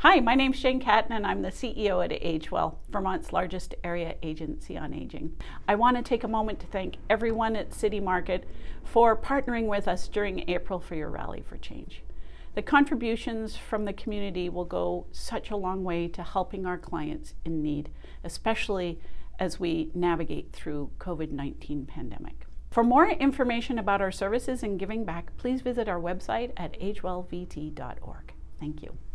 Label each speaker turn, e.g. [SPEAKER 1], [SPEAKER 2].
[SPEAKER 1] Hi, my name's Shane Catton and I'm the CEO at AgeWell, Vermont's largest area agency on aging. I want to take a moment to thank everyone at City Market for partnering with us during April for your Rally for Change. The contributions from the community will go such a long way to helping our clients in need, especially as we navigate through COVID-19 pandemic. For more information about our services and giving back, please visit our website at agewellvt.org. Thank you.